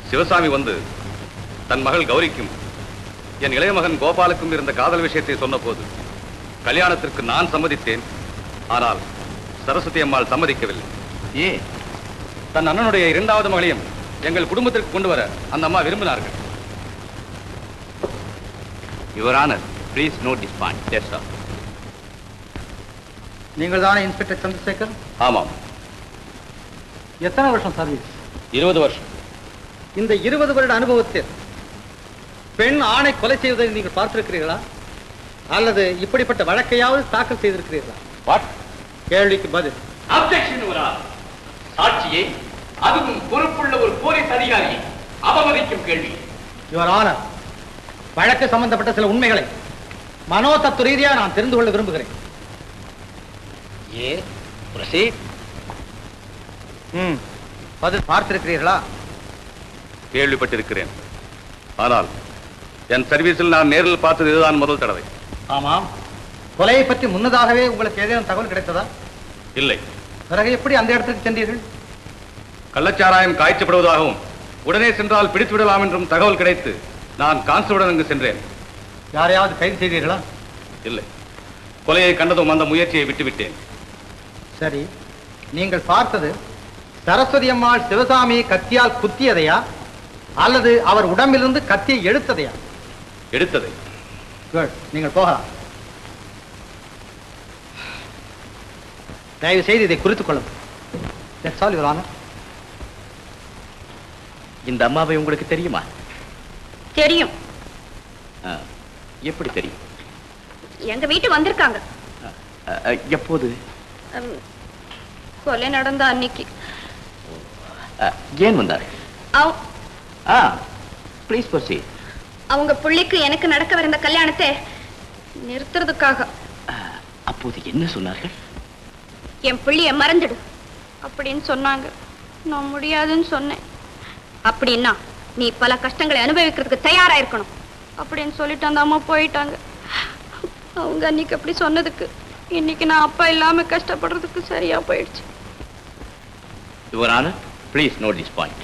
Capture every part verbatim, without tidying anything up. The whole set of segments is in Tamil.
சிவசாமி வந்து தன் மகள் கௌரிக்கும் என் இளைய மகன் கோபாலுக்கும் இருந்த காதல் விஷயத்தை சொன்ன போது கல்யாணத்திற்கு நான் சம்மதித்தேன். ஆனால் சரஸ்வதி அம்மாள் சம்மதிக்கவில்லை. ஏ தன் அண்ணனுடைய இரண்டாவது மகளையும் எங்கள் குடும்பத்திற்கு கொண்டு வர அந்த அம்மா விரும்பினார்கள். Your Honor, please note this point. Yes, sir. நீங்கள் தானே இன்ஸ்பெக்டர் சந்திரசேகர்? ஆமாம். எத்தனை வருஷம் சர்வீஸ்? இருபது வருஷம். இந்த இருபது வருட அனுபவத்தில் பெண் ஆணை கொலை செய்வதை நீங்கள் பார்த்திருக்கிறீர்களா அல்லது இப்படிப்பட்ட வழக்கையாவது தாக்கல் செய்திருக்கிறீர்களா? வாட்? கேள்விக்கு பதில். Objection your honour. சாட்சியை, அதுவும் பொறுப்புள்ள ஒரு போலீஸ் அதிகாரியை அவமதிக்கும் கேள்வி. யுவர் ஆனர், வழக்கு சம்பந்தப்பட்ட சில உண்மைகளை மனோ தத்துவ ரீதியாக நான் தெரிந்து கொள்ள விரும்புகிறேன். ஏ ப்ரொசீட். ம் பதில் பார்த்திருக்கிறீர்களா? கேள்விப்பட்டிருக்கிறேன். ஆனால் என் சர்வீஸில் நான் நேரில் பார்த்தது இதுதான் முதல் தடவை. ஆமாம். கொலையை பற்றி முன்னதாகவே உங்களுக்கு ஏதேனும் தகவல் கிடைத்ததா? இல்லை. பிறகு எப்படி அந்த இடத்துக்கு சென்றீர்கள்? கள்ளச்சாராயம் காய்ச்சப்படுவதாகவும் உடனே சென்றால் பிடித்து விடலாம் என்றும் தகவல் கிடைத்து நான் கான்ஸ்டபிளுடன் அங்கு சென்றேன். யாரையாவது கைது செய்தீர்களா? இல்லை. கொலையை கண்டதும் அந்த முயற்சியை விட்டுவிட்டேன். சரி, நீங்கள் பார்த்தது சரஸ்வதி அம்மாள் சிவசாமி கத்தியால் குத்தியதையா அல்லது அவர் உடம்பிலிருந்து கத்தியை எடுத்ததையா? எடுத்ததை. நீங்கள் போகலாம். தயவு செய்து இதை குறித்துக் கொள்ளும். இந்த அம்மாவை உங்களுக்கு தெரியுமா? தெரியும். எப்படி தெரியும்? எங்க வீட்டு வந்திருக்காங்க. எப்போது? கொலை நடந்த அன்னைக்கு. ஏன் வந்தார்? Please proceed. அவங்க புள்ளிக்கு எனக்கு நடக்கவிருந்த கல்யாணத்தை நிறுத்துறதுக்காக. அப்போது என்ன சொன்னார்கள்? என் புள்ளிய மறந்துடு அப்படின்னு சொன்னாங்க. நான் முடியாதுன்னு சொன்னேன். அப்படின்னா நீ பல கஷ்டங்களை அனுபவிக்கிறதுக்கு தயாரா இருக்கணும் அப்படின்னு சொல்லிட்டு அந்த அம்மா போயிட்டாங்க. அவங்க அன்னைக்கு அப்படி சொன்னதுக்கு இன்னைக்கு நான் அப்பா இல்லாம கஷ்டப்படுறதுக்கு சரியா போயிடுச்சு. Your honour, please note this point.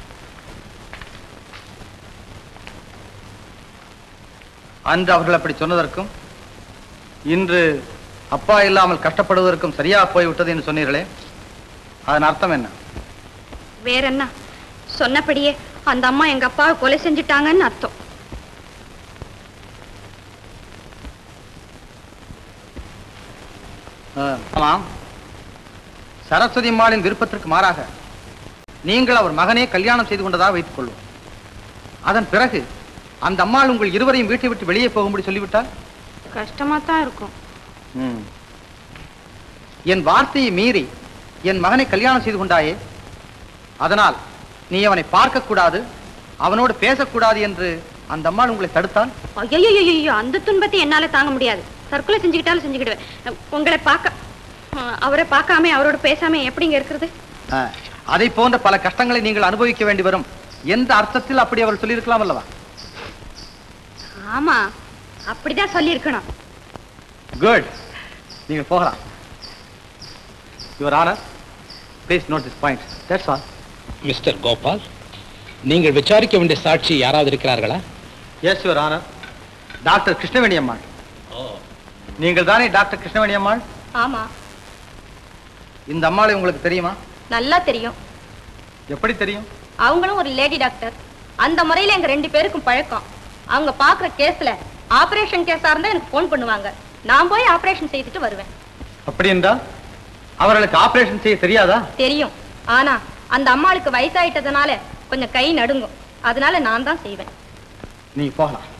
அன்று அவர்கள் அப்படி சொன்னதற்கும் இன்று அப்பா இல்லாமல் கஷ்டப்படுவதற்கும் சரியா போய்விட்டது என்று சொன்னீர்களே, அதன் அர்த்தம் என்ன? வேற என்ன, சொன்னபடியே அந்த அம்மா எங்க அப்பாவை கொலை செஞ்சுட்டாங்கன்னு அர்த்தம். ஆமாம், சரஸ்வதி அம்மாளின் விருப்பத்திற்கு மாறாக நீங்கள் அவர் மகனே கல்யாணம் செய்து கொண்டதாக வைத்துக் கொள்வோம். அதன் பிறகு அந்த அம்மாள் உங்கள் இருவரையும் வீட்டை விட்டு வெளியே போகும்படி சொல்லிவிட்டால் கஷ்டமா தான் இருக்கும். என் வார்த்தையை மீறி என் மகனை கல்யாணம் செய்து கொண்டாயே, அதனால் நீ அவனை பார்க்க கூடாது, அவனோடு பேசக்கூடாது என்று அந்த அம்மாள் உங்களை தடுத்தால்? ஐயோ, அந்த துன்பத்தை என்னால தாங்க முடியாது. தற்கொலை செஞ்சுக்கிட்டாலும் செஞ்சுக்கிடுவேன். உங்களை பார்க்க, அவரை பார்க்காம அவரோட பேசாம எப்படிங்க இருக்கிறது? அதை போன்ற பல கஷ்டங்களை நீங்கள் அனுபவிக்க வேண்டி வரும். எந்த அர்த்தத்தில் அப்படி அவர் சொல்லியிருக்கலாம் அல்லவா? ஆமா, அப்படிதான் சொல்லி இருக்கணும். குட், நீங்க போகலாம். Your honour, please note this point. That's all. Mister Gopal, நீங்கள் விசாரிக்க வேண்டிய சாட்சி யாராவது இருக்கிறார்களா? Yes your honour, doctor Krishnaveni Ammal. நீங்கள் தானே டாக்டர் கிருஷ்ணவேணி அம்மாள்? ஆமா. இந்த அம்மாளை உங்களுக்கு தெரியுமா? நல்லா தெரியும். எப்படி தெரியும்? அவங்களும் ஒரு லேடி டாக்டர். அந்த முறையில எங்க ரெண்டு பேருக்கும் பழக்கம். அவங்க பாக்குற கேஸ்ல ஆபரேஷன் கேஸா இருந்தா எனக்கு போன் பண்ணுவாங்க. நான் போய் ஆபரேஷன் செய்துட்டு வருவேன். அப்படி என்றால் அவர்களுக்கு ஆபரேஷன் செய்ய தெரியாதா? தெரியும். ஆனா அந்த அம்மாளுக்கு வயசாயிட்டதுனால கொஞ்சம் கை நடுங்கும். அதனால நான் தான் செய்வேன். நீ போகலாம்.